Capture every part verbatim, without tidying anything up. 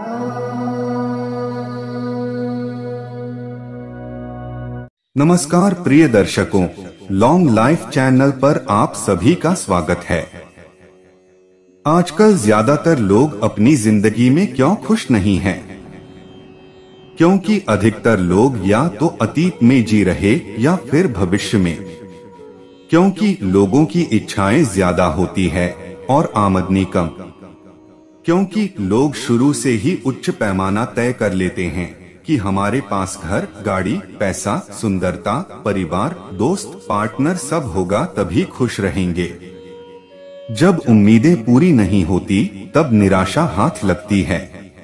नमस्कार प्रिय दर्शकों, लॉन्ग लाइफ चैनल पर आप सभी का स्वागत है। आजकल ज्यादातर लोग अपनी जिंदगी में क्यों खुश नहीं हैं? क्योंकि अधिकतर लोग या तो अतीत में जी रहे या फिर भविष्य में। क्योंकि लोगों की इच्छाएं ज्यादा होती है और आमदनी कम। क्योंकि लोग शुरू से ही उच्च पैमाना तय कर लेते हैं कि हमारे पास घर, गाड़ी, पैसा, सुंदरता, परिवार, दोस्त, पार्टनर सब होगा तभी खुश रहेंगे। जब उम्मीदें पूरी नहीं होती तब निराशा हाथ लगती है।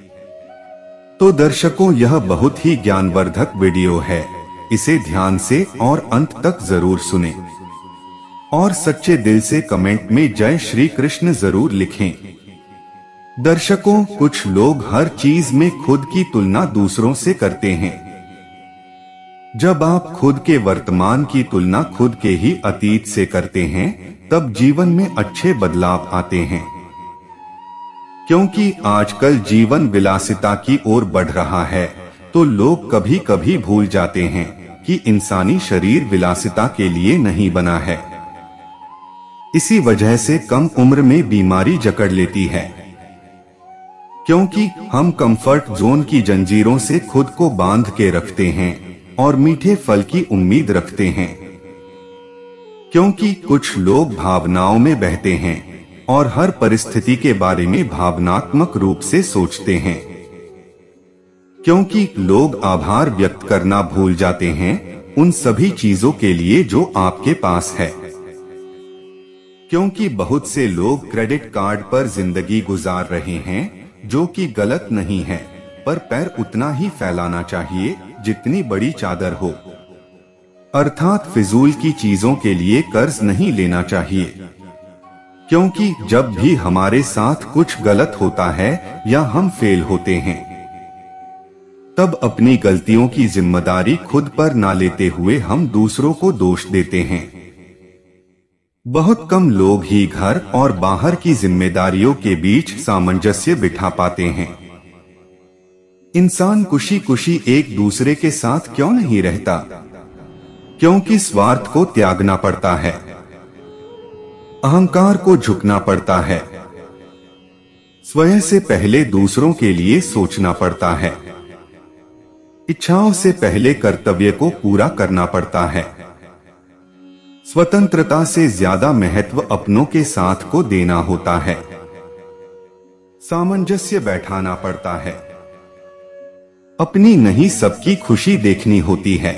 तो दर्शकों, यह बहुत ही ज्ञानवर्धक वीडियो है, इसे ध्यान से और अंत तक जरूर सुनें और सच्चे दिल से कमेंट में जय श्री कृष्ण जरूर लिखें। दर्शकों, कुछ लोग हर चीज में खुद की तुलना दूसरों से करते हैं। जब आप खुद के वर्तमान की तुलना खुद के ही अतीत से करते हैं तब जीवन में अच्छे बदलाव आते हैं। क्योंकि आजकल जीवन विलासिता की ओर बढ़ रहा है तो लोग कभी कभी भूल जाते हैं कि इंसानी शरीर विलासिता के लिए नहीं बना है। इसी वजह से कम उम्र में बीमारी जकड़ लेती है। क्योंकि हम कंफर्ट जोन की जंजीरों से खुद को बांध के रखते हैं और मीठे फल की उम्मीद रखते हैं। क्योंकि कुछ लोग भावनाओं में बहते हैं और हर परिस्थिति के बारे में भावनात्मक रूप से सोचते हैं। क्योंकि लोग आभार व्यक्त करना भूल जाते हैं उन सभी चीजों के लिए जो आपके पास है। क्योंकि बहुत से लोग क्रेडिट कार्ड पर जिंदगी गुजार रहे हैं, जो कि गलत नहीं है, पर पैर उतना ही फैलाना चाहिए जितनी बड़ी चादर हो। अर्थात फिजूल की चीजों के लिए कर्ज नहीं लेना चाहिए। क्योंकि जब भी हमारे साथ कुछ गलत होता है या हम फेल होते हैं तब अपनी गलतियों की जिम्मेदारी खुद पर ना लेते हुए हम दूसरों को दोष देते हैं। बहुत कम लोग ही घर और बाहर की जिम्मेदारियों के बीच सामंजस्य बिठा पाते हैं। इंसान खुशी खुशी एक दूसरे के साथ क्यों नहीं रहता? क्योंकि स्वार्थ को त्यागना पड़ता है, अहंकार को झुकना पड़ता है, स्वयं से पहले दूसरों के लिए सोचना पड़ता है, इच्छाओं से पहले कर्तव्य को पूरा करना पड़ता है। स्वतंत्रता से ज्यादा महत्व अपनों के साथ को देना होता है। सामंजस्य बैठाना पड़ता है। अपनी नहीं सबकी खुशी देखनी होती है।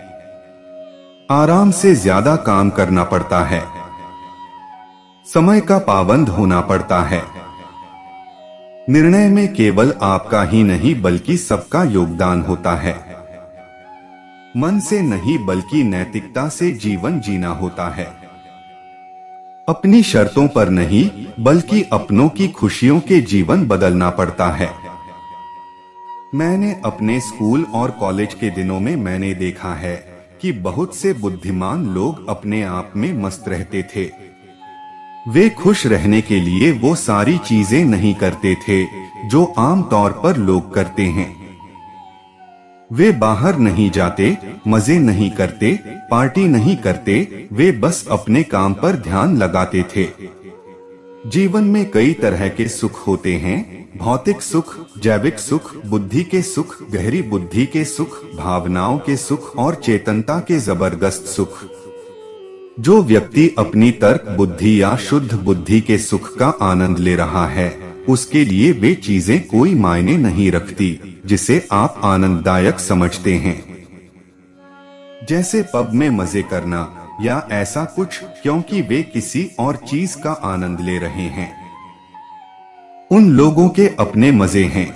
आराम से ज्यादा काम करना पड़ता है। समय का पाबंद होना पड़ता है। निर्णय में केवल आपका ही नहीं बल्कि सबका योगदान होता है। मन से नहीं बल्कि नैतिकता से जीवन जीना होता है। अपनी शर्तों पर नहीं बल्कि अपनों की खुशियों के जीवन बदलना पड़ता है। मैंने अपने स्कूल और कॉलेज के दिनों में मैंने देखा है कि बहुत से बुद्धिमान लोग अपने आप में मस्त रहते थे। वे खुश रहने के लिए वो सारी चीजें नहीं करते थे जो आम तौर पर लोग करते हैं। वे बाहर नहीं जाते, मजे नहीं करते, पार्टी नहीं करते, वे बस अपने काम पर ध्यान लगाते थे। जीवन में कई तरह के सुख होते हैं, भौतिक सुख, जैविक सुख, बुद्धि के सुख, गहरी बुद्धि के सुख, भावनाओं के सुख और चेतनता के जबरदस्त सुख। जो व्यक्ति अपनी तर्क बुद्धि या शुद्ध बुद्धि के सुख का आनंद ले रहा है उसके लिए वे चीजें कोई मायने नहीं रखती जिसे आप आनंददायक समझते हैं। जैसे पब में मजे करना या ऐसा कुछ, क्योंकि वे किसी और चीज का आनंद ले रहे हैं। उन लोगों के अपने मजे हैं।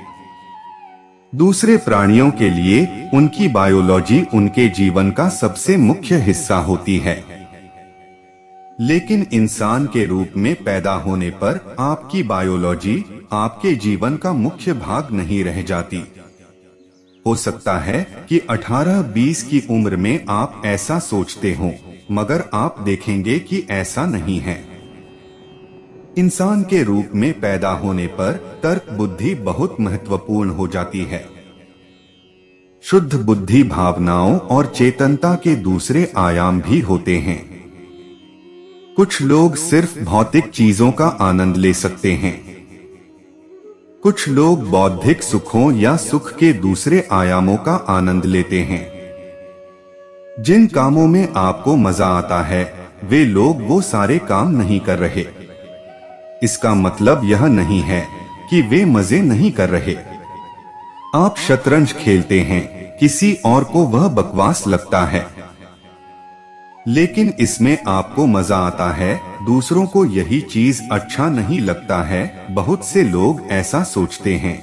दूसरे प्राणियों के लिए उनकी बायोलॉजी उनके जीवन का सबसे मुख्य हिस्सा होती है। लेकिन इंसान के रूप में पैदा होने पर आपकी बायोलॉजी आपके जीवन का मुख्य भाग नहीं रह जाती। हो सकता है कि अठारह बीस की उम्र में आप ऐसा सोचते हो, मगर आप देखेंगे कि ऐसा नहीं है। इंसान के रूप में पैदा होने पर तर्क बुद्धि बहुत महत्वपूर्ण हो जाती है। शुद्ध बुद्धि भावनाओं और चेतनता के दूसरे आयाम भी होते हैं। कुछ लोग सिर्फ भौतिक चीजों का आनंद ले सकते हैं। कुछ लोग बौद्धिक सुखों या सुख के दूसरे आयामों का आनंद लेते हैं। जिन कामों में आपको मजा आता है वे लोग वो सारे काम नहीं कर रहे। इसका मतलब यह नहीं है कि वे मजे नहीं कर रहे। आप शतरंज खेलते हैं, किसी और को वह बकवास लगता है, लेकिन इसमें आपको मजा आता है, दूसरों को यही चीज अच्छा नहीं लगता है। बहुत से लोग ऐसा सोचते हैं।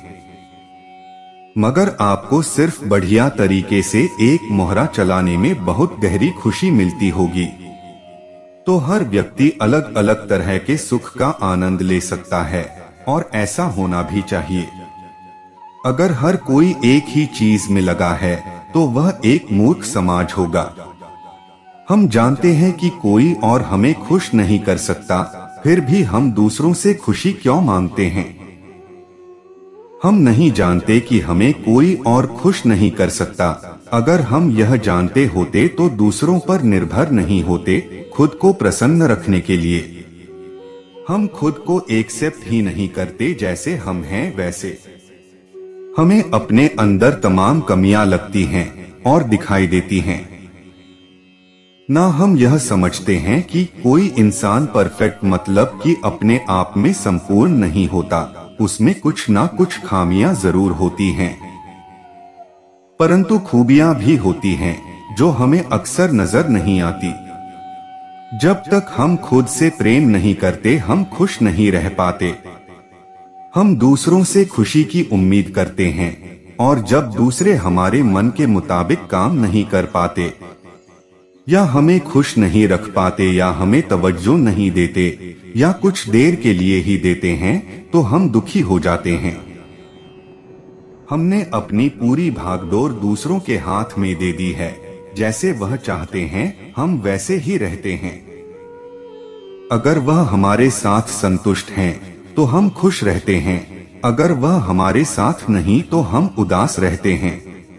मगर आपको सिर्फ बढ़िया तरीके से एक मोहरा चलाने में बहुत गहरी खुशी मिलती होगी। तो हर व्यक्ति अलग अलग तरह के सुख का आनंद ले सकता है और ऐसा होना भी चाहिए। अगर हर कोई एक ही चीज में लगा है तो वह एक मूर्ख समाज होगा। हम जानते हैं कि कोई और हमें खुश नहीं कर सकता, फिर भी हम दूसरों से खुशी क्यों मांगते हैं? हम नहीं जानते कि हमें कोई और खुश नहीं कर सकता। अगर हम यह जानते होते तो दूसरों पर निर्भर नहीं होते। खुद को प्रसन्न रखने के लिए हम खुद को एक्सेप्ट ही नहीं करते जैसे हम हैं वैसे। हमें अपने अंदर तमाम कमियां लगती हैं और दिखाई देती हैं। ना हम यह समझते हैं कि कोई इंसान परफेक्ट मतलब कि अपने आप में संपूर्ण नहीं होता, उसमें कुछ ना कुछ खामियां जरूर होती हैं, परंतु खूबियां भी होती हैं जो हमें अक्सर नजर नहीं आती। जब तक हम खुद से प्रेम नहीं करते हम खुश नहीं रह पाते। हम दूसरों से खुशी की उम्मीद करते हैं और जब दूसरे हमारे मन के मुताबिक काम नहीं कर पाते या हमें खुश नहीं रख पाते या हमें तवज्जो नहीं देते या कुछ देर के लिए ही देते हैं तो हम दुखी हो जाते हैं। हमने अपनी पूरी भागदौड़ दूसरों के हाथ में दे दी है। जैसे वह चाहते हैं हम वैसे ही रहते हैं। अगर वह हमारे साथ संतुष्ट हैं तो हम खुश रहते हैं, अगर वह हमारे साथ नहीं तो हम उदास रहते हैं।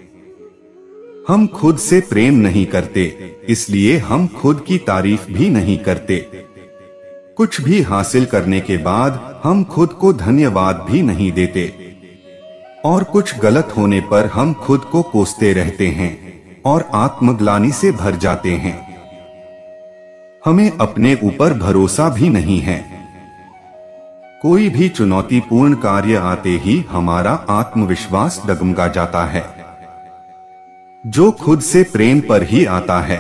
हम खुद से प्रेम नहीं करते, इसलिए हम खुद की तारीफ भी नहीं करते। कुछ भी हासिल करने के बाद हम खुद को धन्यवाद भी नहीं देते और कुछ गलत होने पर हम खुद को कोसते रहते हैं और आत्मग्लानि से भर जाते हैं। हमें अपने ऊपर भरोसा भी नहीं है। कोई भी चुनौतीपूर्ण कार्य आते ही हमारा आत्मविश्वास डगमगा जाता है, जो खुद से प्रेम पर ही आता है।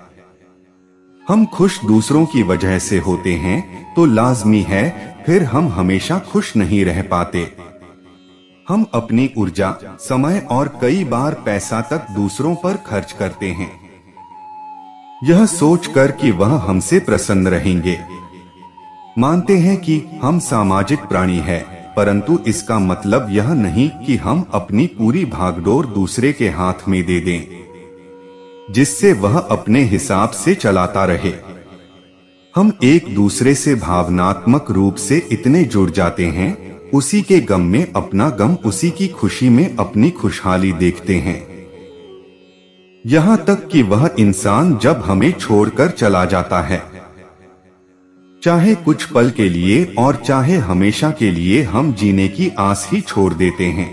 हम खुश दूसरों की वजह से होते हैं तो लाजमी है फिर हम हमेशा खुश नहीं रह पाते। हम अपनी ऊर्जा, समय और कई बार पैसा तक दूसरों पर खर्च करते हैं, यह सोचकर कि वह हमसे प्रसन्न रहेंगे। मानते हैं कि हम सामाजिक प्राणी हैं, परंतु इसका मतलब यह नहीं कि हम अपनी पूरी भागदौड़ दूसरे के हाथ में दे दें, जिससे वह अपने हिसाब से चलाता रहे। हम एक दूसरे से भावनात्मक रूप से इतने जुड़ जाते हैं, उसी के गम में अपना गम, उसी की खुशी में अपनी खुशहाली देखते हैं। यहाँ तक कि वह इंसान जब हमें छोड़कर चला जाता है, चाहे कुछ पल के लिए और चाहे हमेशा के लिए, हम जीने की आस ही छोड़ देते हैं।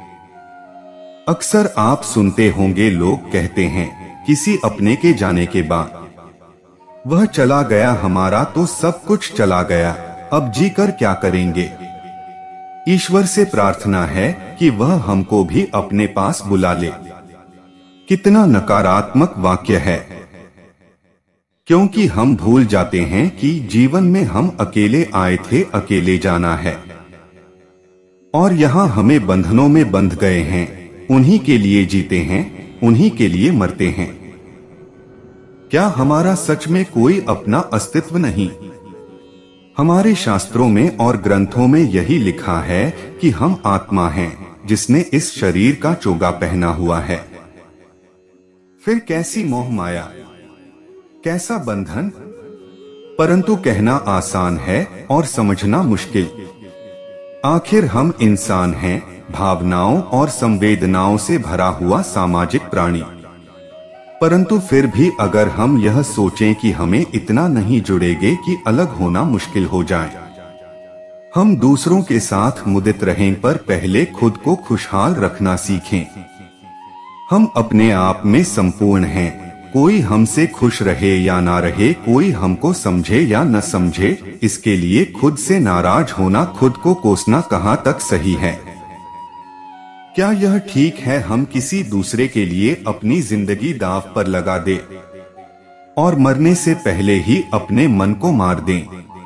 अक्सर आप सुनते होंगे लोग कहते हैं किसी अपने के जाने के बाद, वह चला गया हमारा तो सब कुछ चला गया, अब जीकर क्या करेंगे। ईश्वर से प्रार्थना है कि वह हमको भी अपने पास बुला ले। कितना नकारात्मक वाक्य है, क्योंकि हम भूल जाते हैं कि जीवन में हम अकेले आए थे, अकेले जाना है और यहाँ हमें बंधनों में बंध गए हैं। उन्हीं के लिए जीते हैं, उन्हीं के लिए मरते हैं। क्या हमारा सच में कोई अपना अस्तित्व नहीं? हमारे शास्त्रों में और ग्रंथों में यही लिखा है कि हम आत्मा हैं जिसने इस शरीर का चोगा पहना हुआ है। फिर कैसी मोह माया, कैसा बंधन। परंतु कहना आसान है और समझना मुश्किल। आखिर हम इंसान हैं, भावनाओं और संवेदनाओं से भरा हुआ सामाजिक प्राणी। परंतु फिर भी अगर हम यह सोचें कि हमें इतना नहीं जुड़ेंगे कि अलग होना मुश्किल हो जाए, हम दूसरों के साथ मुदित रहें पर पहले खुद को खुशहाल रखना सीखें। हम अपने आप में संपूर्ण हैं। कोई हमसे खुश रहे या ना रहे, कोई हमको समझे या न समझे, इसके लिए खुद से नाराज होना, खुद को कोसना कहाँ तक सही है? क्या यह ठीक है हम किसी दूसरे के लिए अपनी जिंदगी दांव पर लगा दें और मरने से पहले ही अपने मन को मार दें?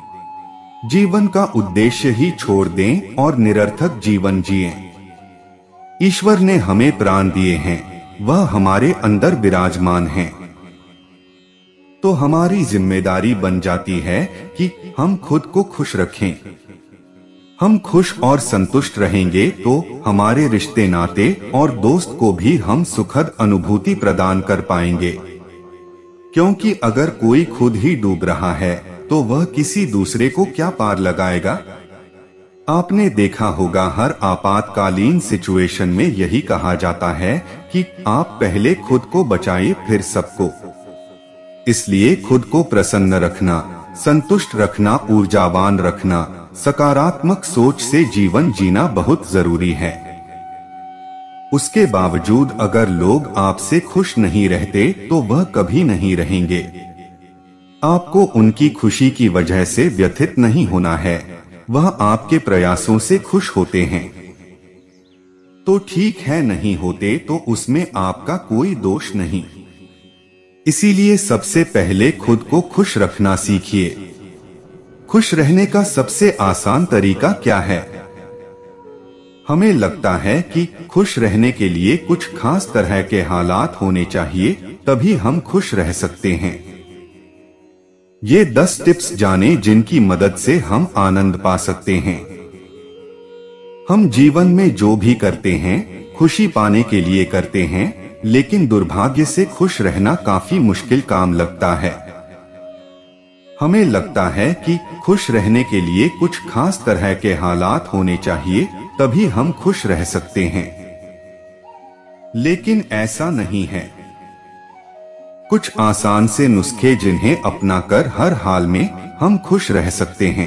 जीवन का उद्देश्य ही छोड़ दें और निरर्थक जीवन जिएं। ईश्वर ने हमें प्राण दिए हैं, वह हमारे अंदर विराजमान हैं। तो हमारी जिम्मेदारी बन जाती है कि हम खुद को खुश रखें। हम खुश और संतुष्ट रहेंगे तो हमारे रिश्ते नाते और दोस्त को भी हम सुखद अनुभूति प्रदान कर पाएंगे। क्योंकि अगर कोई खुद ही डूब रहा है तो वह किसी दूसरे को क्या पार लगाएगा? आपने देखा होगा हर आपातकालीन सिचुएशन में यही कहा जाता है कि आप पहले खुद को बचाइए फिर सबको। इसलिए खुद को प्रसन्न रखना, संतुष्ट रखना, ऊर्जावान रखना, सकारात्मक सोच से जीवन जीना बहुत जरूरी है। उसके बावजूद अगर लोग आपसे खुश नहीं रहते तो वह कभी नहीं रहेंगे। आपको उनकी खुशी की वजह से व्यथित नहीं होना है, वह आपके प्रयासों से खुश होते हैं। तो ठीक है, नहीं होते तो उसमें आपका कोई दोष नहीं। इसीलिए सबसे पहले खुद को खुश रखना सीखिए। खुश रहने का सबसे आसान तरीका क्या है? हमें लगता है कि खुश रहने के लिए कुछ खास तरह के हालात होने चाहिए, तभी हम खुश रह सकते हैं। ये दस टिप्स जाने जिनकी मदद से हम आनंद पा सकते हैं। हम जीवन में जो भी करते हैं खुशी पाने के लिए करते हैं, लेकिन दुर्भाग्य से खुश रहना काफी मुश्किल काम लगता है। हमें लगता है कि खुश रहने के लिए कुछ खास तरह के हालात होने चाहिए, तभी हम खुश रह सकते हैं। लेकिन ऐसा नहीं है। कुछ आसान से नुस्खे जिन्हें अपनाकर हर हाल में हम खुश रह सकते हैं।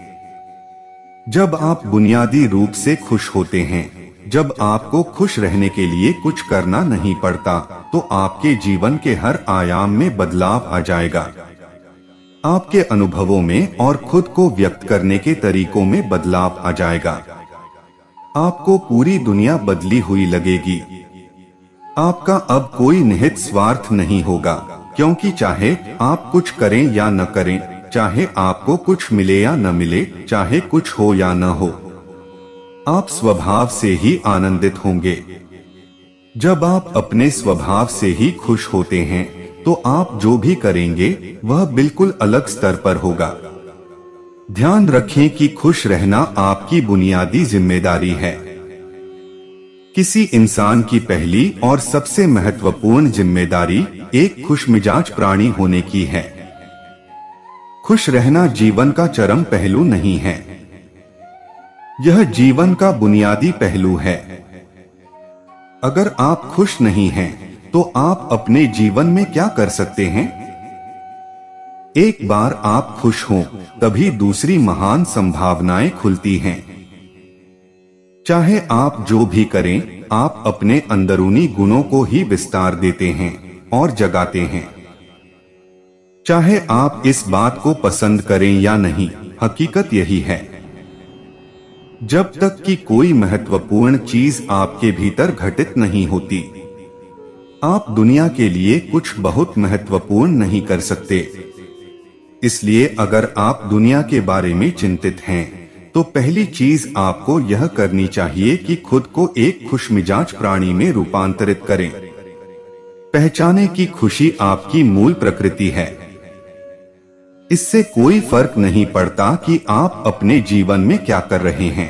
जब आप बुनियादी रूप से खुश होते हैं, जब आपको खुश रहने के लिए कुछ करना नहीं पड़ता, तो आपके जीवन के हर आयाम में बदलाव आ जाएगा। आपके अनुभवों में और खुद को व्यक्त करने के तरीकों में बदलाव आ जाएगा। आपको पूरी दुनिया बदली हुई लगेगी। आपका अब कोई निहित स्वार्थ नहीं होगा, क्योंकि चाहे आप कुछ करें या न करें, चाहे आपको कुछ मिले या न मिले, चाहे कुछ हो या न हो, आप स्वभाव से ही आनंदित होंगे। जब आप अपने स्वभाव से ही खुश होते हैं तो आप जो भी करेंगे वह बिल्कुल अलग स्तर पर होगा। ध्यान रखें कि खुश रहना आपकी बुनियादी जिम्मेदारी है। किसी इंसान की पहली और सबसे महत्वपूर्ण जिम्मेदारी एक खुशमिजाज प्राणी होने की है। खुश रहना जीवन का चरम पहलू नहीं है, यह जीवन का बुनियादी पहलू है। अगर आप खुश नहीं हैं, तो आप अपने जीवन में क्या कर सकते हैं? एक बार आप खुश हों, तभी दूसरी महान संभावनाएं खुलती हैं। चाहे आप जो भी करें, आप अपने अंदरूनी गुणों को ही विस्तार देते हैं और जगाते हैं। चाहे आप इस बात को पसंद करें या नहीं, हकीकत यही है। जब तक कि कोई महत्वपूर्ण चीज आपके भीतर घटित नहीं होती, आप दुनिया के लिए कुछ बहुत महत्वपूर्ण नहीं कर सकते। इसलिए अगर आप दुनिया के बारे में चिंतित हैं, तो पहली चीज आपको यह करनी चाहिए कि खुद को एक खुशमिजाज प्राणी में रूपांतरित करें। पहचाने कि खुशी आपकी मूल प्रकृति है। इससे कोई फर्क नहीं पड़ता कि आप अपने जीवन में क्या कर रहे हैं,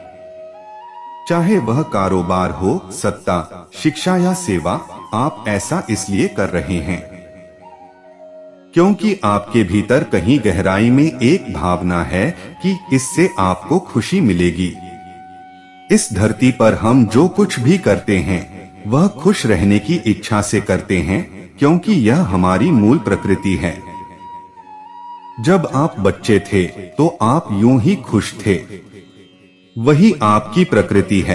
चाहे वह कारोबार हो, सत्ता, शिक्षा या सेवा, आप ऐसा इसलिए कर रहे हैं क्योंकि आपके भीतर कहीं गहराई में एक भावना है कि इससे आपको खुशी मिलेगी। इस धरती पर हम जो कुछ भी करते हैं वह खुश रहने की इच्छा से करते हैं, क्योंकि यह हमारी मूल प्रकृति है। जब आप बच्चे थे तो आप यूं ही खुश थे, वही आपकी प्रकृति है।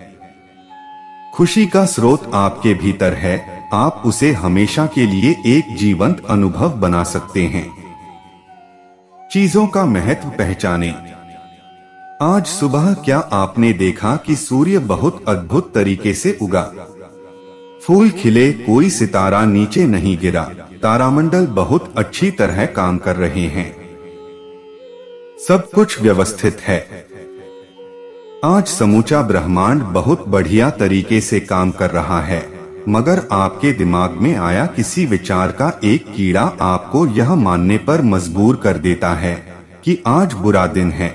खुशी का स्रोत आपके भीतर है, आप उसे हमेशा के लिए एक जीवंत अनुभव बना सकते हैं। चीजों का महत्व पहचानें। आज सुबह क्या आपने देखा कि सूर्य बहुत अद्भुत तरीके से उगा? फूल खिले, कोई सितारा नीचे नहीं गिरा, तारामंडल बहुत अच्छी तरह काम कर रहे हैं, सब कुछ व्यवस्थित है। आज समूचा ब्रह्मांड बहुत बढ़िया तरीके से काम कर रहा है, मगर आपके दिमाग में आया किसी विचार का एक कीड़ा आपको यह मानने पर मजबूर कर देता है कि आज बुरा दिन है।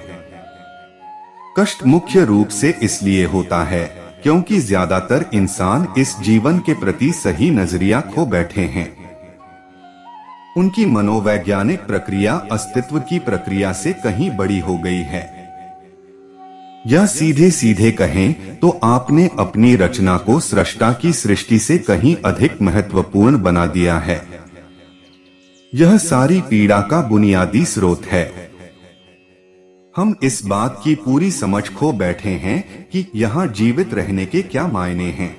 कष्ट मुख्य रूप से इसलिए होता है क्योंकि ज्यादातर इंसान इस जीवन के प्रति सही नजरिया खो बैठे हैं। उनकी मनोवैज्ञानिक प्रक्रिया अस्तित्व की प्रक्रिया से कहीं बड़ी हो गई है। यह सीधे सीधे कहें तो आपने अपनी रचना को सृष्टा की सृष्टि से कहीं अधिक महत्वपूर्ण बना दिया है। यह सारी पीड़ा का बुनियादी स्रोत है। हम इस बात की पूरी समझ खो बैठे हैं कि यहाँ जीवित रहने के क्या मायने हैं।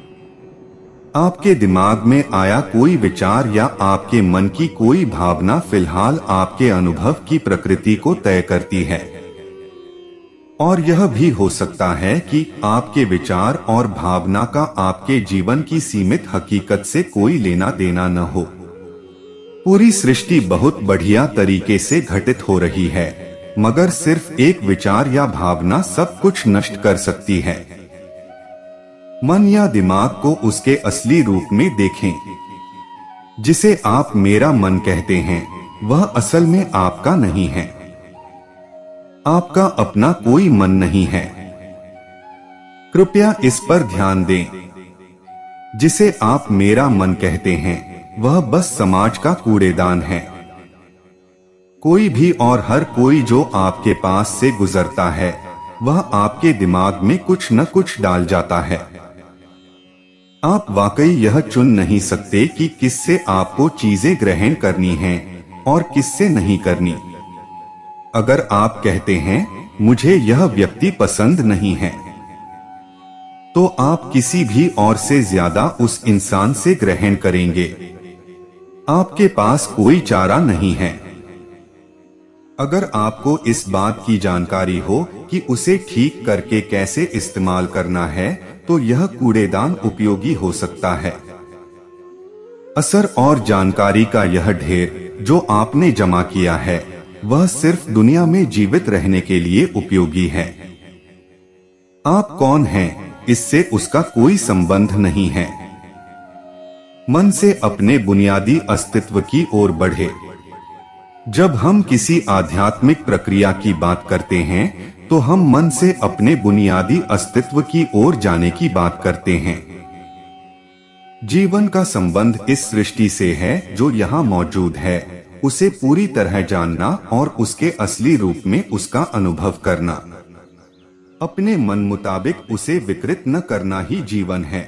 आपके दिमाग में आया कोई विचार या आपके मन की कोई भावना फिलहाल आपके अनुभव की प्रकृति को तय करती है। और यह भी हो सकता है कि आपके विचार और भावना का आपके जीवन की सीमित हकीकत से कोई लेना देना न हो। पूरी सृष्टि बहुत बढ़िया तरीके से घटित हो रही है, मगर सिर्फ एक विचार या भावना सब कुछ नष्ट कर सकती है। मन या दिमाग को उसके असली रूप में देखें। जिसे आप मेरा मन कहते हैं वह असल में आपका नहीं है। आपका अपना कोई मन नहीं है। कृपया इस पर ध्यान दें। जिसे आप मेरा मन कहते हैं वह बस समाज का कूड़ेदान है। कोई भी और हर कोई जो आपके पास से गुजरता है वह आपके दिमाग में कुछ न कुछ डाल जाता है। आप वाकई यह चुन नहीं सकते कि किससे आपको चीजें ग्रहण करनी हैं और किससे नहीं करनी। अगर आप कहते हैं मुझे यह व्यक्ति पसंद नहीं है, तो आप किसी भी और से ज्यादा उस इंसान से ग्रहण करेंगे। आपके पास कोई चारा नहीं है। अगर आपको इस बात की जानकारी हो कि उसे ठीक करके कैसे इस्तेमाल करना है, तो यह कूड़ेदान उपयोगी हो सकता है। असर और जानकारी का यह ढेर जो आपने जमा किया है वह सिर्फ दुनिया में जीवित रहने के लिए उपयोगी है। आप कौन हैं, इससे उसका कोई संबंध नहीं है। मन से अपने बुनियादी अस्तित्व की ओर बढ़े। जब हम किसी आध्यात्मिक प्रक्रिया की बात करते हैं तो हम मन से अपने बुनियादी अस्तित्व की ओर जाने की बात करते हैं। जीवन का संबंध इस सृष्टि से है जो यहाँ मौजूद है, उसे पूरी तरह जानना और उसके असली रूप में उसका अनुभव करना। अपने मन मुताबिक उसे विकृत न करना ही जीवन है।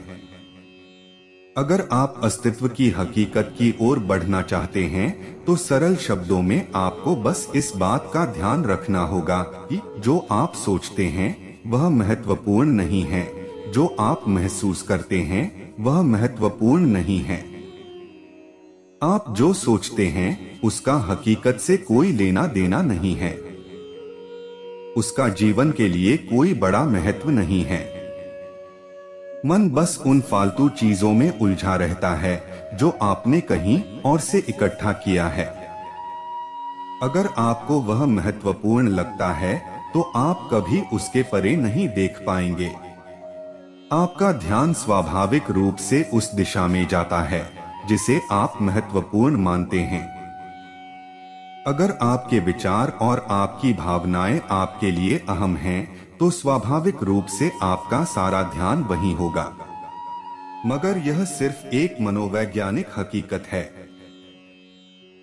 अगर आप अस्तित्व की हकीकत की ओर बढ़ना चाहते हैं तो सरल शब्दों में आपको बस इस बात का ध्यान रखना होगा कि जो आप सोचते हैं वह महत्वपूर्ण नहीं है, जो आप महसूस करते हैं वह महत्वपूर्ण नहीं है। आप जो सोचते हैं उसका हकीकत से कोई लेना देना नहीं है। उसका जीवन के लिए कोई बड़ा महत्व नहीं है। मन बस उन फालतू चीजों में उलझा रहता है जो आपने कहीं और से इकट्ठा किया है। अगर आपको वह महत्वपूर्ण लगता है तो आप कभी उसके परे नहीं देख पाएंगे। आपका ध्यान स्वाभाविक रूप से उस दिशा में जाता है जिसे आप महत्वपूर्ण मानते हैं। अगर आपके विचार और आपकी भावनाएं आपके लिए अहम हैं, तो स्वाभाविक रूप से आपका सारा ध्यान वहीं होगा। मगर यह सिर्फ एक मनोवैज्ञानिक हकीकत है।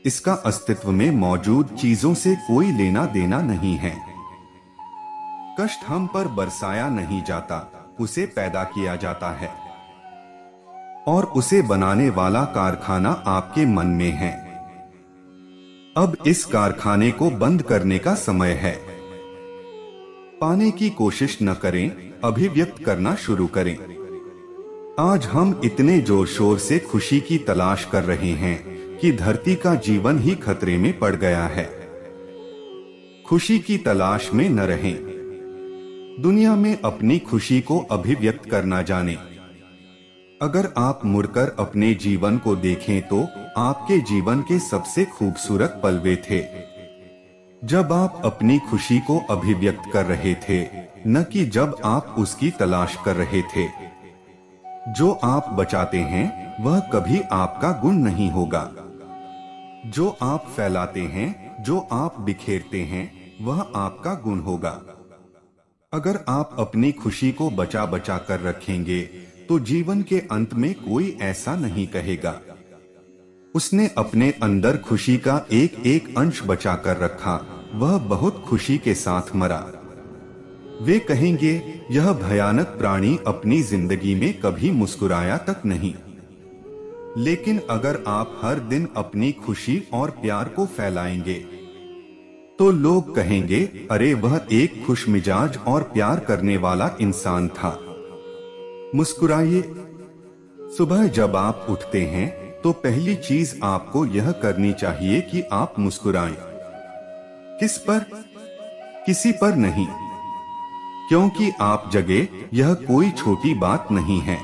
इसका अस्तित्व में मौजूद चीजों से कोई लेना देना नहीं है। कष्ट हम पर बरसाया नहीं जाता, उसे पैदा किया जाता है और उसे बनाने वाला कारखाना आपके मन में है। अब इस कारखाने को बंद करने का समय है। पाने की कोशिश न करें, अभिव्यक्त करना शुरू करें। आज हम इतने जोर शोर से खुशी की तलाश कर रहे हैं कि धरती का जीवन ही खतरे में पड़ गया है। खुशी की तलाश में न रहें। दुनिया में अपनी खुशी को अभिव्यक्त करना जानें। अगर आप मुड़कर अपने जीवन को देखें तो आपके जीवन के सबसे खूबसूरत पल वे थे जब आप अपनी खुशी को अभिव्यक्त कर रहे थे, न कि जब आप उसकी तलाश कर रहे थे। जो आप बचाते हैं वह कभी आपका गुण नहीं होगा। जो आप फैलाते हैं, जो आप बिखेरते हैं, वह आपका गुण होगा। अगर आप अपनी खुशी को बचा बचा कर रखेंगे तो जीवन के अंत में कोई ऐसा नहीं कहेगा, उसने अपने अंदर खुशी का एक एक अंश बचा कर रखा, वह बहुत खुशी के साथ मरा। वे कहेंगे, यह भयानक प्राणी अपनी जिंदगी में कभी मुस्कुराया तक नहीं। लेकिन अगर आप हर दिन अपनी खुशी और प्यार को फैलाएंगे तो लोग कहेंगे, अरे वह एक खुश मिजाज और प्यार करने वाला इंसान था। मुस्कुराइए। सुबह जब आप उठते हैं तो पहली चीज आपको यह करनी चाहिए कि आप मुस्कुराएं। किस पर? किसी पर नहीं, क्योंकि आप जगे, यह कोई छोटी बात नहीं है।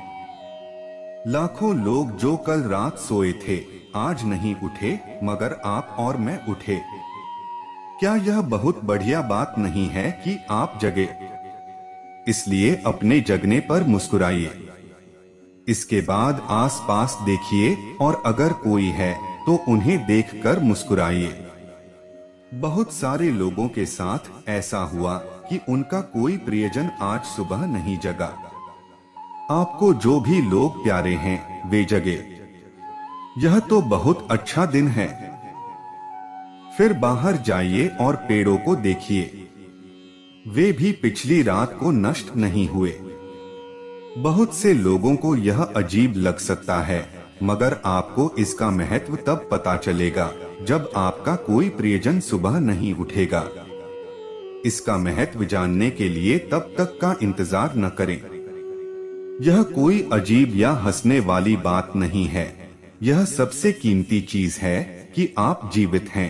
लाखों लोग जो कल रात सोए थे आज नहीं उठे, मगर आप और मैं उठे। क्या यह बहुत बढ़िया बात नहीं है कि आप जगे? इसलिए अपने जगने पर मुस्कुराइए। इसके बाद आसपास देखिए और अगर कोई है तो उन्हें देखकर मुस्कुराइए। बहुत सारे लोगों के साथ ऐसा हुआ कि उनका कोई प्रियजन आज सुबह नहीं जगा। आपको जो भी लोग प्यारे हैं वे जगे। यह तो बहुत अच्छा दिन है। फिर बाहर जाइए और पेड़ों को देखिए, वे भी पिछली रात को नष्ट नहीं हुए। बहुत से लोगों को यह अजीब लग सकता है, मगर आपको इसका महत्व तब पता चलेगा जब आपका कोई प्रियजन सुबह नहीं उठेगा। इसका महत्व जानने के लिए तब तक का इंतजार न करें। यह कोई अजीब या हंसने वाली बात नहीं है। यह सबसे कीमती चीज है कि आप जीवित हैं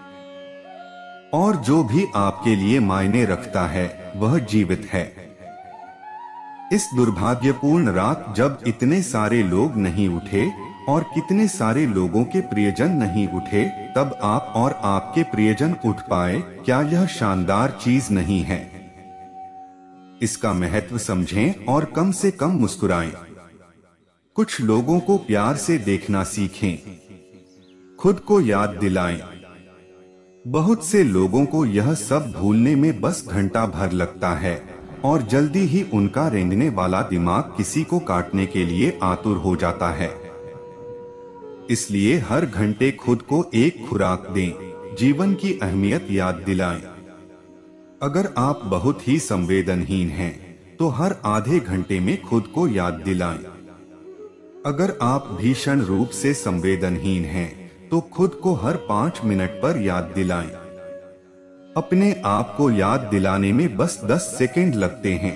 और जो भी आपके लिए मायने रखता है वह जीवित है। इस दुर्भाग्यपूर्ण रात जब इतने सारे लोग नहीं उठे और कितने सारे लोगों के प्रियजन नहीं उठे, तब आप और आपके प्रियजन उठ पाए, क्या यह शानदार चीज नहीं है? इसका महत्व समझें और कम से कम मुस्कुराएं। कुछ लोगों को प्यार से देखना सीखें, खुद को याद दिलाएं। बहुत से लोगों को यह सब भूलने में बस घंटा भर लगता है और जल्दी ही उनका रेंगने वाला दिमाग किसी को काटने के लिए आतुर हो जाता है। इसलिए हर घंटे खुद को एक खुराक दें, जीवन की अहमियत याद दिलाएं। अगर आप बहुत ही संवेदनहीन हैं तो हर आधे घंटे में खुद को याद दिलाएं। अगर आप भीषण रूप से संवेदनहीन हैं तो खुद को हर पाँच मिनट पर याद दिलाएं। अपने आप को याद दिलाने में बस दस सेकंड लगते हैं।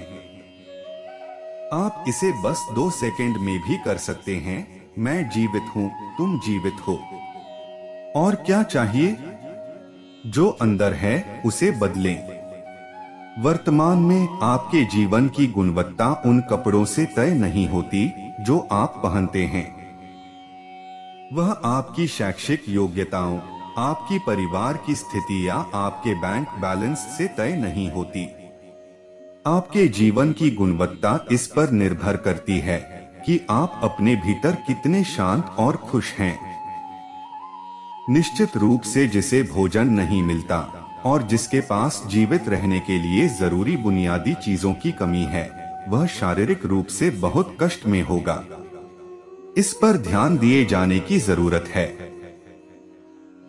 आप इसे बस दो सेकंड में भी कर सकते हैं। मैं जीवित हूँ, तुम जीवित हो। और क्या चाहिए? जो अंदर है उसे बदलें। वर्तमान में आपके जीवन की गुणवत्ता उन कपड़ों से तय नहीं होती जो आप पहनते हैं। वह आपकी शैक्षिक योग्यताओं, आपकी परिवार की स्थिति या आपके बैंक बैलेंस से तय नहीं होती। आपके जीवन की गुणवत्ता इस पर निर्भर करती है कि आप अपने भीतर कितने शांत और खुश हैं। निश्चित रूप से जिसे भोजन नहीं मिलता और जिसके पास जीवित रहने के लिए जरूरी बुनियादी चीजों की कमी है, वह शारीरिक रूप से बहुत कष्ट में होगा। इस पर ध्यान दिए जाने की जरूरत है।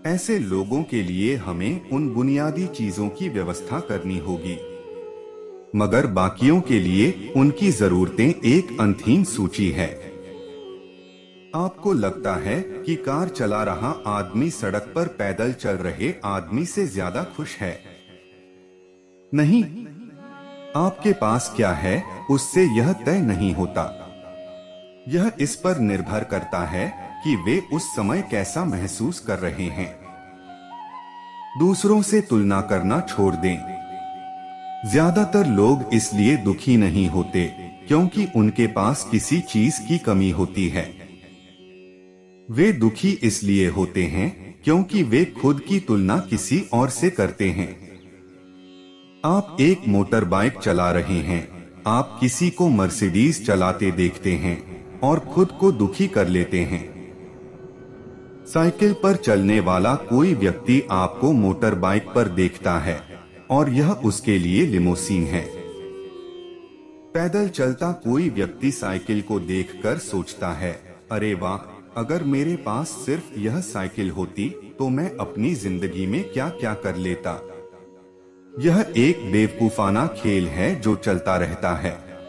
ऐसे लोगों के लिए हमें उन बुनियादी चीजों की व्यवस्था करनी होगी, मगर बाकियों के लिए उनकी जरूरतें एक अनंत सूची है। आपको लगता है कि कार चला रहा आदमी सड़क पर पैदल चल रहे आदमी से ज्यादा खुश है। नहीं, आपके पास क्या है उससे यह तय नहीं होता। यह इस पर निर्भर करता है कि वे उस समय कैसा महसूस कर रहे हैं। दूसरों से तुलना करना छोड़ दें। ज्यादातर लोग इसलिए दुखी नहीं होते क्योंकि उनके पास किसी चीज की कमी होती है। वे दुखी इसलिए होते हैं क्योंकि वे खुद की तुलना किसी और से करते हैं। आप एक मोटर बाइक चला रहे हैं, आप किसी को मर्सिडीज चलाते देखते हैं और खुद को दुखी कर लेते हैं। साइकिल पर चलने वाला कोई व्यक्ति आपको मोटर बाइक पर देखता है और यह उसके लिए लिमोसीन है। पैदल चलता कोई व्यक्ति साइकिल को देखकर सोचता है, अरे वाह, अगर मेरे पास सिर्फ यह साइकिल होती तो मैं अपनी जिंदगी में क्या क्या कर लेता। यह एक बेवकूफाना खेल है जो चलता रहता है।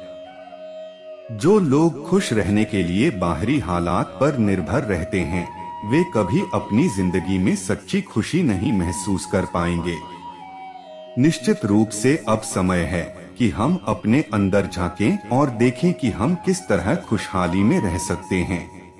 जो लोग खुश रहने के लिए बाहरी हालात पर निर्भर रहते हैं, वे कभी अपनी जिंदगी में सच्ची खुशी नहीं महसूस कर पाएंगे। निश्चित रूप से अब समय है कि हम अपने अंदर झांकें और देखें कि हम किस तरह खुशहाली में रह सकते हैं।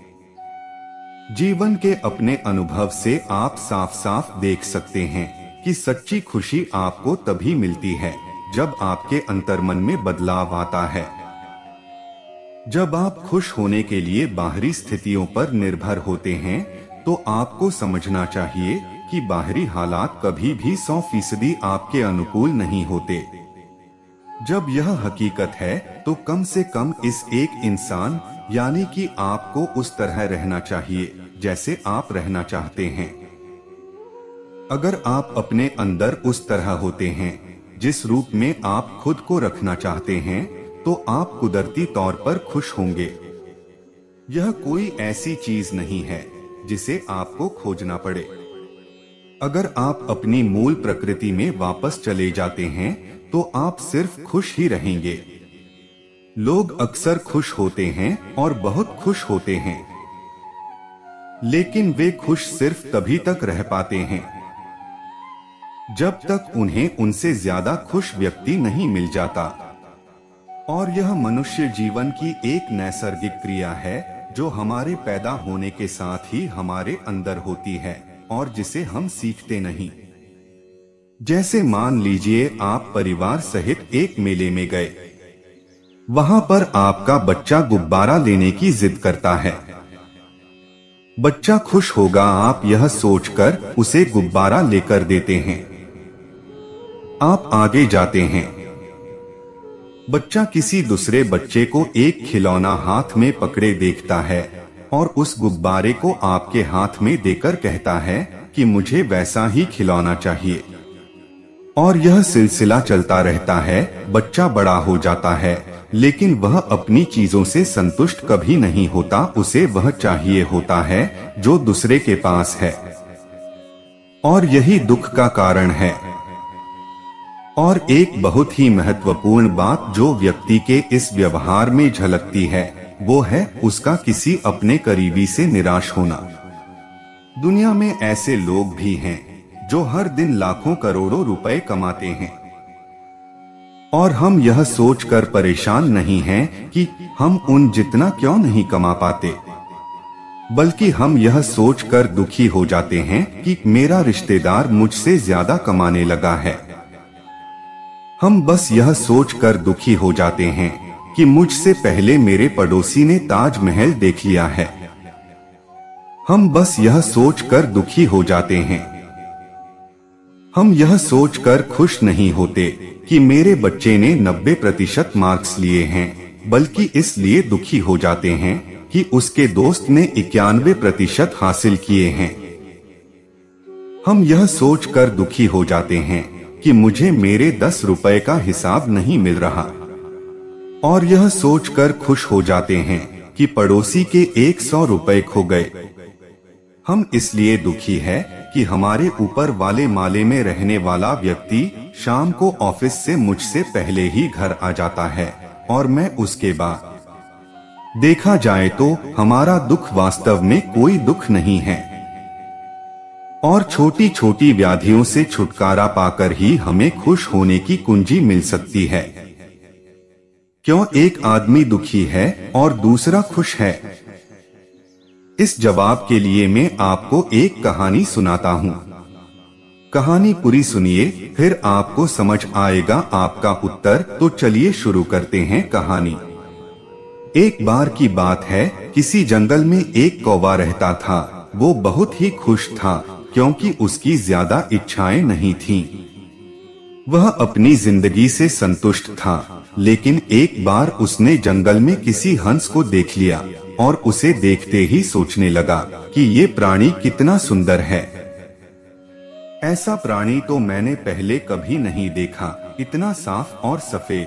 जीवन के अपने अनुभव से आप साफ साफ देख सकते हैं कि सच्ची खुशी आपको तभी मिलती है जब आपके अंतर्मन में बदलाव आता है। जब आप खुश होने के लिए बाहरी स्थितियों पर निर्भर होते हैं तो आपको समझना चाहिए कि बाहरी हालात कभी भी सौ फीसदी आपके अनुकूल नहीं होते। जब यह हकीकत है तो कम से कम इस एक इंसान यानी कि आपको उस तरह रहना चाहिए जैसे आप रहना चाहते हैं। अगर आप अपने अंदर उस तरह होते हैं जिस रूप में आप खुद को रखना चाहते हैं तो आप कुदरती तौर पर खुश होंगे। यह कोई ऐसी चीज नहीं है जिसे आपको खोजना पड़े। अगर आप अपनी मूल प्रकृति में वापस चले जाते हैं तो आप सिर्फ खुश ही रहेंगे। लोग अक्सर खुश होते हैं और बहुत खुश होते हैं, लेकिन वे खुश सिर्फ तभी तक रह पाते हैं जब तक उन्हें उनसे ज्यादा खुश व्यक्ति नहीं मिल जाता। और यह मनुष्य जीवन की एक नैसर्गिक क्रिया है जो हमारे पैदा होने के साथ ही हमारे अंदर होती है और जिसे हम सीखते नहीं। जैसे मान लीजिए आप परिवार सहित एक मेले में गए। वहां पर आपका बच्चा गुब्बारा लेने की जिद करता है। बच्चा खुश होगा आप यह सोचकर उसे गुब्बारा लेकर देते हैं। आप आगे जाते हैं। बच्चा किसी दूसरे बच्चे को एक खिलौना हाथ में पकड़े देखता है और उस गुब्बारे को आपके हाथ में देकर कहता है कि मुझे वैसा ही खिलौना चाहिए। और यह सिलसिला चलता रहता है। बच्चा बड़ा हो जाता है लेकिन वह अपनी चीजों से संतुष्ट कभी नहीं होता। उसे वह चाहिए होता है जो दूसरे के पास है और यही दुख का कारण है। और एक बहुत ही महत्वपूर्ण बात जो व्यक्ति के इस व्यवहार में झलकती है वो है उसका किसी अपने करीबी से निराश होना। दुनिया में ऐसे लोग भी हैं जो हर दिन लाखों करोड़ों रुपए कमाते हैं और हम यह सोचकर परेशान नहीं हैं कि हम उन जितना क्यों नहीं कमा पाते, बल्कि हम यह सोचकर दुखी हो जाते हैं कि मेरा रिश्तेदार मुझसे ज्यादा कमाने लगा है। हम बस यह सोचकर दुखी हो जाते हैं कि मुझसे पहले मेरे पड़ोसी ने ताजमहल देख लिया है। हम बस यह सोचकर दुखी हो जाते हैं। हम यह सोचकर खुश नहीं होते कि मेरे बच्चे ने नब्बे प्रतिशत मार्क्स लिए हैं, बल्कि इसलिए दुखी हो जाते हैं कि उसके दोस्त ने इक्यानवे प्रतिशत हासिल किए हैं। हम यह सोचकर दुखी हो जाते हैं कि मुझे मेरे दस रुपए का हिसाब नहीं मिल रहा और यह सोचकर खुश हो जाते हैं कि पड़ोसी के एक सौ रुपए खो गए। हम इसलिए दुखी है कि हमारे ऊपर वाले माले में रहने वाला व्यक्ति शाम को ऑफिस से मुझसे पहले ही घर आ जाता है और मैं उसके बाद। देखा जाए तो हमारा दुख वास्तव में कोई दुख नहीं है और छोटी छोटी व्याधियों से छुटकारा पाकर ही हमें खुश होने की कुंजी मिल सकती है। क्यों एक आदमी दुखी है और दूसरा खुश है? इस जवाब के लिए मैं आपको एक कहानी सुनाता हूँ। कहानी पूरी सुनिए, फिर आपको समझ आएगा आपका उत्तर। तो चलिए शुरू करते हैं कहानी। एक बार की बात है, किसी जंगल में एक कौवा रहता था। वो बहुत ही खुश था क्योंकि उसकी ज्यादा इच्छाएं नहीं थीं। वह अपनी जिंदगी से संतुष्ट था, लेकिन एक बार उसने जंगल में किसी हंस को देख लिया और उसे देखते ही सोचने लगा कि ये प्राणी कितना सुंदर है। ऐसा प्राणी तो मैंने पहले कभी नहीं देखा, इतना साफ और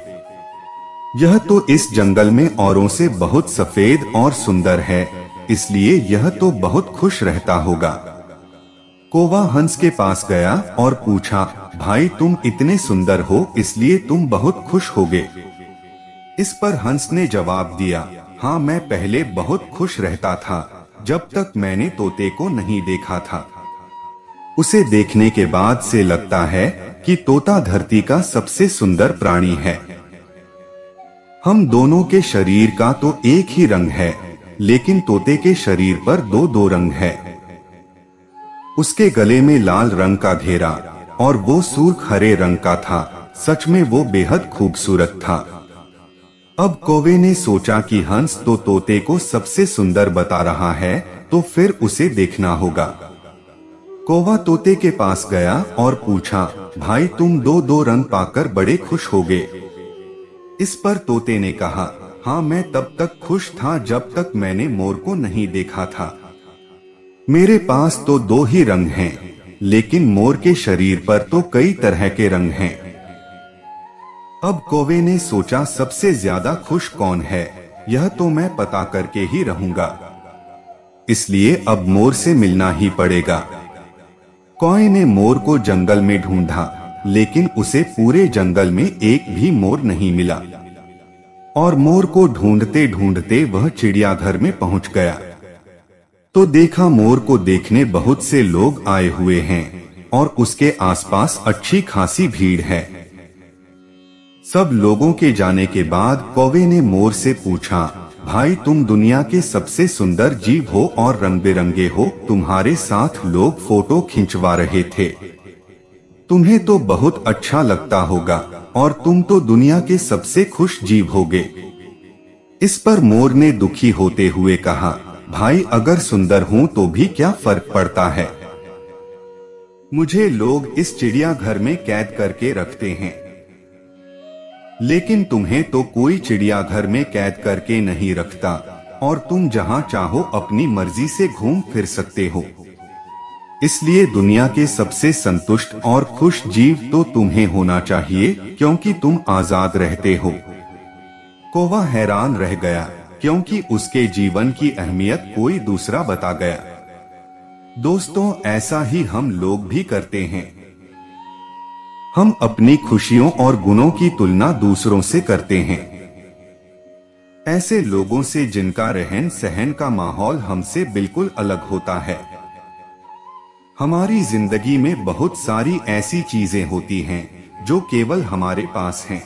सफेद। यह तो इस जंगल में औरों से बहुत सफेद और सुंदर है, इसलिए यह तो बहुत खुश रहता होगा। कौवा हंस के पास गया और पूछा, भाई तुम इतने सुंदर हो इसलिए तुम बहुत खुश होगे। इस पर हंस ने जवाब दिया, हाँ मैं पहले बहुत खुश रहता था जब तक मैंने तोते को नहीं देखा था। उसे देखने के बाद से लगता है कि तोता धरती का सबसे सुंदर प्राणी है। हम दोनों के शरीर का तो एक ही रंग है, लेकिन तोते के शरीर पर दो दो रंग है। उसके गले में लाल रंग का घेरा और वो सुर्ख हरे रंग का था। सच में वो बेहद खूबसूरत था। अब कौवे ने सोचा कि हंस तो तोते को सबसे सुंदर बता रहा है, तो फिर उसे देखना होगा। कौवा तोते के पास गया और पूछा, भाई तुम दो दो रंग पाकर बड़े खुश होगे। इस पर तोते ने कहा, हाँ मैं तब तक खुश था जब तक मैंने मोर को नहीं देखा था। मेरे पास तो दो ही रंग हैं, लेकिन मोर के शरीर पर तो कई तरह के रंग हैं। अब कौवे ने सोचा, सबसे ज्यादा खुश कौन है, यह तो मैं पता करके ही रहूंगा। इसलिए अब मोर से मिलना ही पड़ेगा। कौवे ने मोर को जंगल में ढूंढा, लेकिन उसे पूरे जंगल में एक भी मोर नहीं मिला और मोर को ढूंढते ढूंढते वह चिड़ियाघर में पहुंच गया। तो देखा मोर को देखने बहुत से लोग आए हुए हैं और उसके आसपास अच्छी खासी भीड़ है। सब लोगों के जाने के बाद कौवे ने मोर से पूछा, भाई तुम दुनिया के सबसे सुंदर जीव हो और रंग बिरंगे हो, तुम्हारे साथ लोग फोटो खिंचवा रहे थे। तुम्हें तो बहुत अच्छा लगता होगा और तुम तो दुनिया के सबसे खुश जीव होगे। इस पर मोर ने दुखी होते हुए कहा, भाई अगर सुंदर हूं तो भी क्या फर्क पड़ता है, मुझे लोग इस चिड़ियाघर में कैद करके रखते हैं, लेकिन तुम्हें तो कोई चिड़ियाघर में कैद करके नहीं रखता और तुम जहां चाहो अपनी मर्जी से घूम फिर सकते हो। इसलिए दुनिया के सबसे संतुष्ट और खुश जीव तो तुम्हें होना चाहिए, क्योंकि तुम आजाद रहते हो। कौवा हैरान रह गया, क्योंकि उसके जीवन की अहमियत कोई दूसरा बता गया। दोस्तों, ऐसा ही हम लोग भी करते हैं। हम अपनी खुशियों और गुणों की तुलना दूसरों से करते हैं, ऐसे लोगों से जिनका रहन सहन का माहौल हमसे बिल्कुल अलग होता है। हमारी जिंदगी में बहुत सारी ऐसी चीजें होती हैं जो केवल हमारे पास हैं,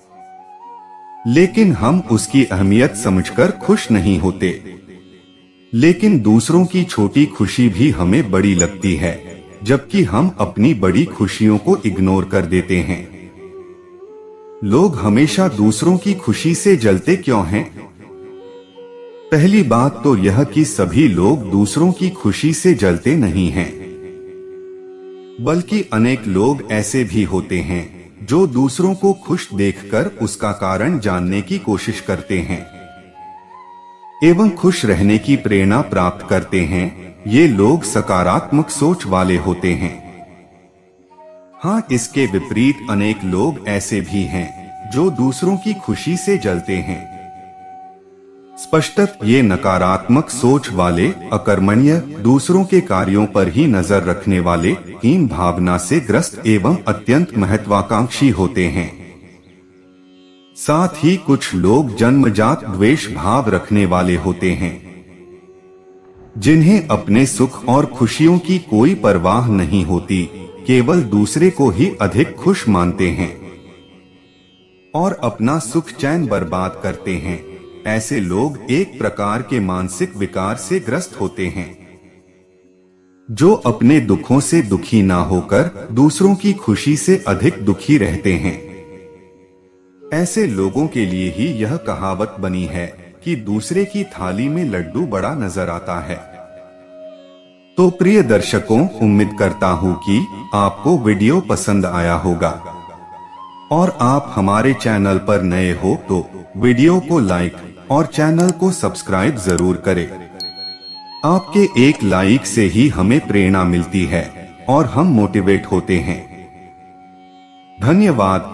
लेकिन हम उसकी अहमियत समझकर खुश नहीं होते। लेकिन दूसरों की छोटी खुशी भी हमें बड़ी लगती है, जबकि हम अपनी बड़ी खुशियों को इग्नोर कर देते हैं। लोग हमेशा दूसरों की खुशी से जलते क्यों हैं? पहली बात तो यह कि सभी लोग दूसरों की खुशी से जलते नहीं हैं, बल्कि अनेक लोग ऐसे भी होते हैं जो दूसरों को खुश देखकर उसका कारण जानने की कोशिश करते हैं एवं खुश रहने की प्रेरणा प्राप्त करते हैं। ये लोग सकारात्मक सोच वाले होते हैं। हाँ, इसके विपरीत अनेक लोग ऐसे भी हैं जो दूसरों की खुशी से जलते हैं। स्पष्टत ये नकारात्मक सोच वाले, अकर्मण्य, दूसरों के कार्यों पर ही नजर रखने वाले, हीन भावना से ग्रस्त एवं अत्यंत महत्वाकांक्षी होते हैं। साथ ही कुछ लोग जन्मजात द्वेष भाव रखने वाले होते हैं, जिन्हें अपने सुख और खुशियों की कोई परवाह नहीं होती, केवल दूसरे को ही अधिक खुश मानते हैं और अपना सुख चैन बर्बाद करते हैं। ऐसे लोग एक प्रकार के मानसिक विकार से ग्रस्त होते हैं, जो अपने दुखों से दुखी ना होकर दूसरों की खुशी से अधिक दुखी रहते हैं। ऐसे लोगों के लिए ही यह कहावत बनी है कि दूसरे की थाली में लड्डू बड़ा नजर आता है। तो प्रिय दर्शकों, उम्मीद करता हूँ कि आपको वीडियो पसंद आया होगा और आप हमारे चैनल पर नए हो तो वीडियो को लाइक और चैनल को सब्सक्राइब जरूर करें। आपके एक लाइक से ही हमें प्रेरणा मिलती है और हम मोटिवेट होते हैं। धन्यवाद।